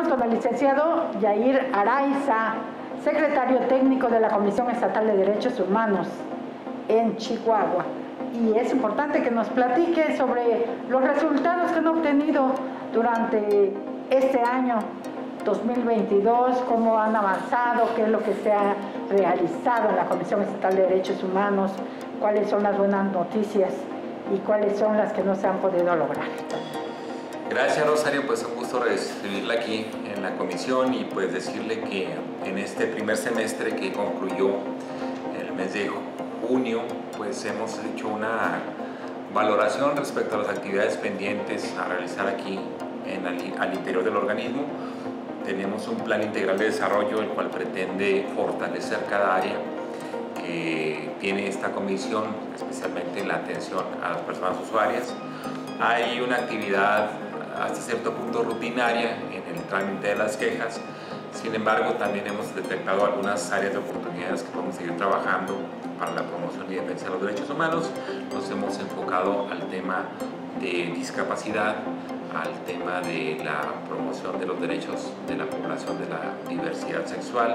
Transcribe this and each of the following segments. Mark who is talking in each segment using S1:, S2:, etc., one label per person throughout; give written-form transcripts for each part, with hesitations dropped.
S1: Estamos con el licenciado Yair Araiza, secretario técnico de la Comisión Estatal de Derechos Humanos en Chihuahua. Y es importante que nos platique sobre los resultados que han obtenido durante este año 2022, cómo han avanzado, qué es lo que se ha realizado en la Comisión Estatal de Derechos Humanos, cuáles son las buenas noticias y cuáles son las que no se han podido lograr.
S2: Gracias, Rosario, pues un gusto recibirla aquí en la comisión y pues decirle que en este primer semestre que concluyó el mes de junio, pues hemos hecho una valoración respecto a las actividades pendientes a realizar aquí al interior del organismo. Tenemos un plan integral de desarrollo el cual pretende fortalecer cada área que tiene esta comisión, especialmente la atención a las personas usuarias. Hay una actividad hasta cierto punto rutinaria en el trámite de las quejas. Sin embargo, también hemos detectado algunas áreas de oportunidades que podemos seguir trabajando para la promoción y defensa de los derechos humanos. Nos hemos enfocado al tema de discapacidad, al tema de la promoción de los derechos de la población de la diversidad sexual.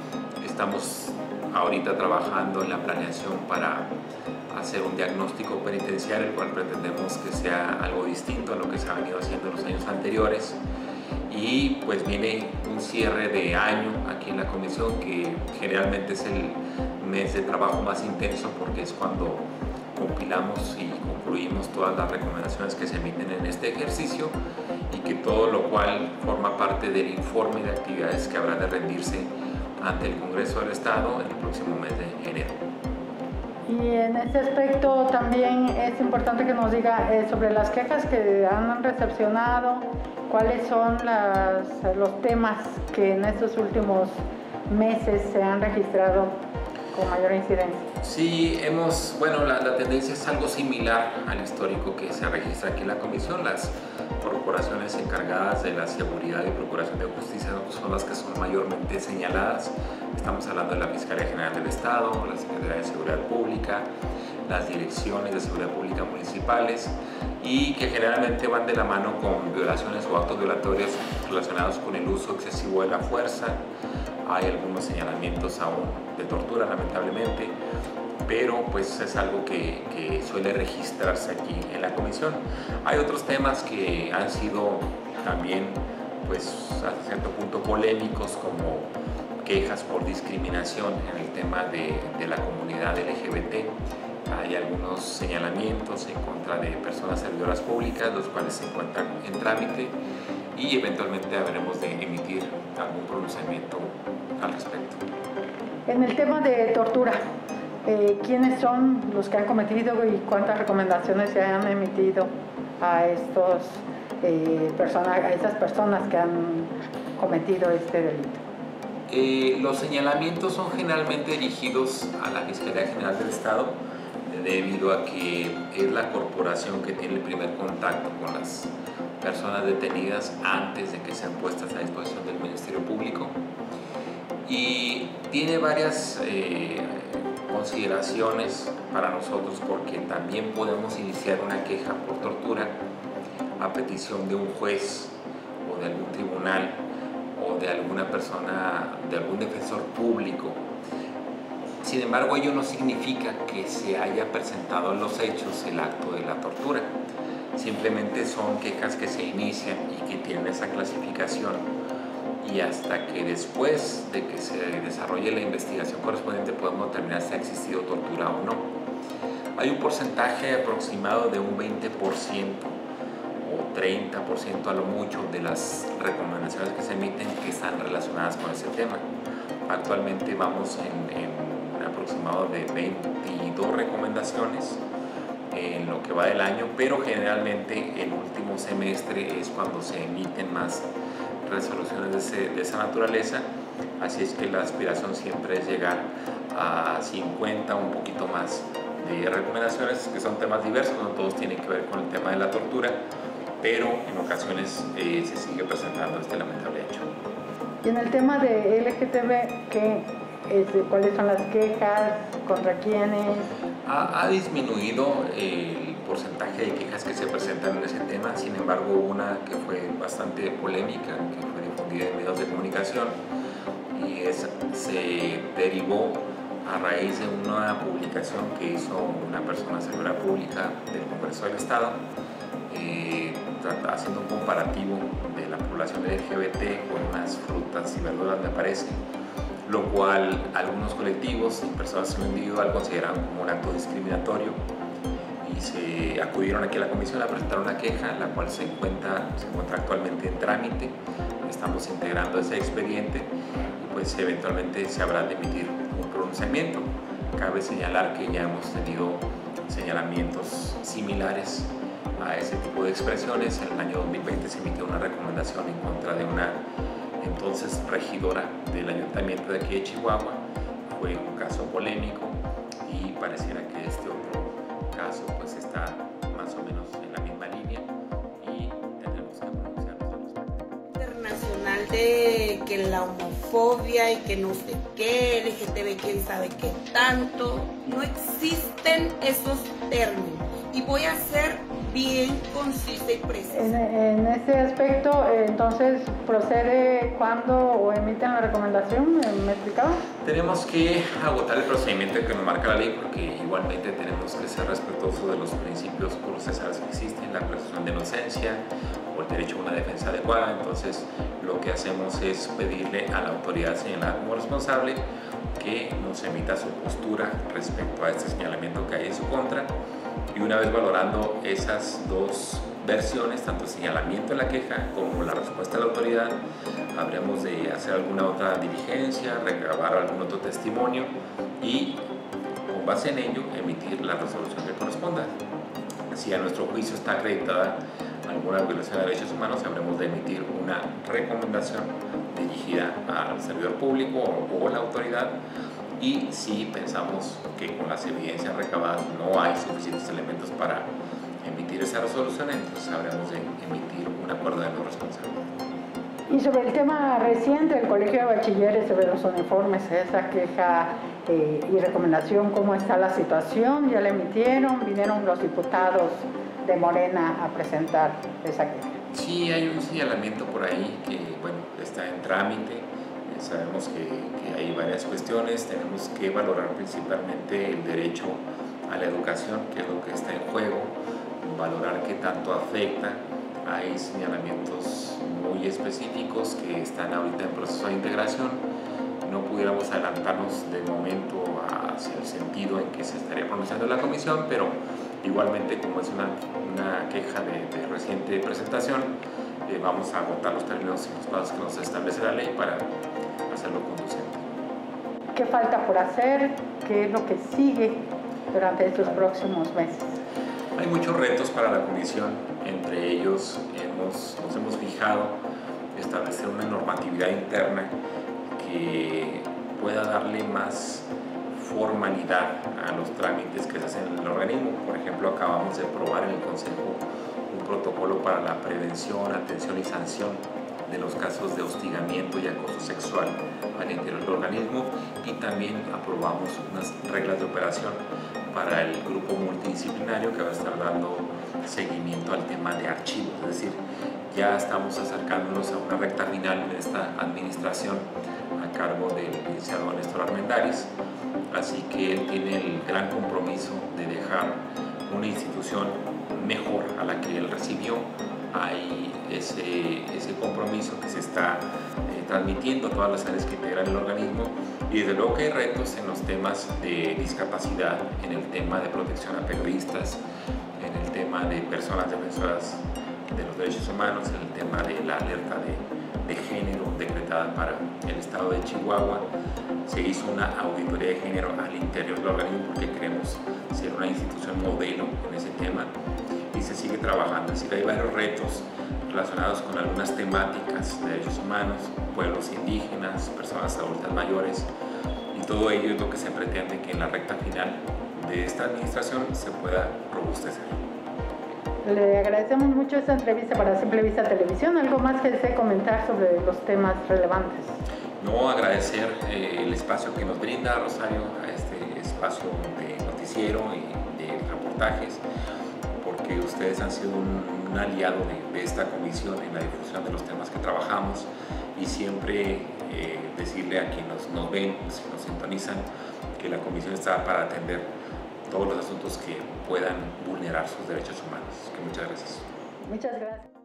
S2: Estamos ahorita trabajando en la planeación para hacer un diagnóstico penitenciario, el cual pretendemos que sea algo distinto a lo que se ha venido haciendo en los años anteriores. Y pues viene un cierre de año aquí en la comisión, que generalmente es el mes de trabajo más intenso porque es cuando compilamos y concluimos todas las recomendaciones que se emiten en este ejercicio, y que todo lo cual forma parte del informe de actividades que habrá de rendirse ante el Congreso del Estado en el próximo mes de enero.
S1: Y en este aspecto también es importante que nos diga sobre las quejas que han recepcionado, cuáles son los temas que en estos últimos meses se han registrado con mayor incidencia.
S2: Sí, la tendencia es algo similar al histórico que se registra aquí en la comisión. Las corporaciones encargadas de la seguridad y procuración de justicia son las que son mayormente señaladas. Estamos hablando de la Fiscalía General del Estado, la Secretaría de Seguridad Pública, las direcciones de seguridad pública municipales, y que generalmente van de la mano con violaciones o actos violatorios relacionados con el uso excesivo de la fuerza. Hay algunos señalamientos aún de tortura, lamentablemente, pero pues es algo que suele registrarse aquí en la comisión. Hay otros temas que han sido también pues hasta cierto punto polémicos, como quejas por discriminación en el tema de la comunidad LGBT. Hay algunos señalamientos en contra de personas servidoras públicas, los cuales se encuentran en trámite, y eventualmente habremos de emitir algún pronunciamiento al respecto.
S1: En el tema de tortura, ¿quiénes son los que han cometido y cuántas recomendaciones se han emitido a esas personas que han cometido este delito?
S2: Los señalamientos son generalmente dirigidos a la Fiscalía General del Estado, debido a que es la corporación que tiene el primer contacto con las personas detenidas antes de que sean puestas a disposición del Ministerio Público, y tiene varias consideraciones para nosotros, porque también podemos iniciar una queja por tortura a petición de un juez o de algún tribunal o de alguna persona, de algún defensor público. Sin embargo, ello no significa que se haya presentado en los hechos el acto de la tortura. Simplemente son quejas que se inician y que tienen esa clasificación, y hasta que después de que se desarrolle la investigación correspondiente podemos determinar si ha existido tortura o no. Hay un porcentaje aproximado de un 20% o 30% a lo mucho de las recomendaciones que se emiten que están relacionadas con ese tema. Actualmente vamos en un aproximado de 22 recomendaciones en lo que va del año, pero generalmente el último semestre es cuando se emiten más resoluciones de esa naturaleza. Así es que la aspiración siempre es llegar a 50, un poquito más de recomendaciones, que son temas diversos, no todos tienen que ver con el tema de la tortura, pero en ocasiones se sigue presentando este lamentable hecho.
S1: Y en el tema de LGTB, ¿cuáles son las quejas? ¿Contra quiénes?
S2: Ha disminuido el porcentaje de quejas que se presentan en ese tema. Sin embargo, una que fue bastante polémica, que fue difundida en medios de comunicación, y se derivó a raíz de una publicación que hizo una persona servidora pública del Congreso del Estado, haciendo un comparativo de la población LGBT con unas frutas y verduras, me parece, lo cual algunos colectivos y personas en lo individual consideraron como un acto discriminatorio, y se acudieron aquí a la comisión a presentar una queja, la cual se encuentra actualmente en trámite. Estamos integrando ese expediente y pues eventualmente se habrá de emitir un pronunciamiento. Cabe señalar que ya hemos tenido señalamientos similares a ese tipo de expresiones. En el año 2020 se emitió una recomendación en contra de una entonces regidora del ayuntamiento de aquí de Chihuahua. Fue un caso polémico y pareciera que este otro caso pues está más o menos en la misma línea y tendremos que pronunciarnos al respecto.
S3: Internacional de que la homofobia y que no sé qué, LGTB, quién sabe qué tanto, no existen esos términos y voy a ser bien concisa y precisa.
S1: En ese aspecto, entonces, ¿procede cuando o emiten la recomendación? ¿Me explicaba?
S2: Tenemos que agotar el procedimiento que nos marca la ley, porque igualmente tenemos que ser respetuosos de los principios procesales que existen, la presunción de inocencia o el derecho a una defensa adecuada. Entonces, lo que hacemos es pedirle a la autoridad señalada como responsable que nos emita su postura respecto a este señalamiento que hay en su contra. Y una vez valorando esas dos versiones, tanto el señalamiento de la queja como la respuesta de la autoridad, habremos de hacer alguna otra diligencia, recabar algún otro testimonio y con base en ello emitir la resolución que corresponda. Si a nuestro juicio está acreditada alguna violación de derechos humanos, habremos de emitir una recomendación dirigida al servidor público o la autoridad. Y si pensamos que con las evidencias recabadas no hay suficientes elementos para emitir esa resolución, entonces habremos de emitir un acuerdo de no responsabilidad.
S1: Y sobre el tema reciente del Colegio de Bachilleres sobre los uniformes, esa queja y recomendación, ¿cómo está la situación? ¿Ya la emitieron? ¿Vinieron los diputados de Morena a presentar esa queja?
S2: Sí, hay un señalamiento por ahí que, bueno, está en trámite. Sabemos que hay varias cuestiones. Tenemos que valorar principalmente el derecho a la educación, que es lo que está en juego, valorar qué tanto afecta. Hay señalamientos muy específicos que están ahorita en proceso de integración. No pudiéramos adelantarnos de momento hacia el sentido en que se estaría pronunciando la comisión, pero igualmente, como es una queja de reciente presentación, vamos a agotar los términos y los plazos que nos establece la ley para hacerlo conducente.
S1: ¿Qué falta por hacer? ¿Qué es lo que sigue durante estos próximos meses?
S2: Hay muchos retos para la comisión. Entre ellos nos hemos fijado establecer una normatividad interna que pueda darle más formalidad a los trámites que se hacen en el organismo. Por ejemplo, acabamos de aprobar en el Consejo un protocolo para la prevención, atención y sanción de los casos de hostigamiento y acoso sexual al interior del organismo, y también aprobamos unas reglas de operación para el grupo multidisciplinario que va a estar dando seguimiento al tema de archivos. Es decir, ya estamos acercándonos a una recta final en esta administración a cargo del licenciado Néstor Armendáriz, así que él tiene el gran compromiso de dejar una institución mejor a la que él recibió. Hay ese compromiso que se está transmitiendo a todas las áreas que integran el organismo, y desde luego que hay retos en los temas de discapacidad, en el tema de protección a periodistas, en el tema de personas defensoras de los derechos humanos, en el tema de la alerta de género decretada para el estado de Chihuahua. Se hizo una auditoría de género al interior del organismo porque queremos ser una institución modelo en ese tema, y se sigue trabajando. Es decir, hay varios retos relacionados con algunas temáticas de derechos humanos, pueblos indígenas, personas adultas mayores, y todo ello es lo que se pretende que en la recta final de esta administración se pueda robustecer.
S1: Le agradecemos mucho esta entrevista para Simple Vista Televisión. ¿Algo más que desee comentar sobre los temas relevantes?
S2: No, agradecer el espacio que nos brinda Rosario, a este espacio de noticiero y de reportajes, que ustedes han sido un aliado de esta comisión en la difusión de los temas que trabajamos, y siempre decirle a quienes nos ven, si nos sintonizan, que la comisión está para atender todos los asuntos que puedan vulnerar sus derechos humanos. Que muchas gracias.
S1: Muchas gracias.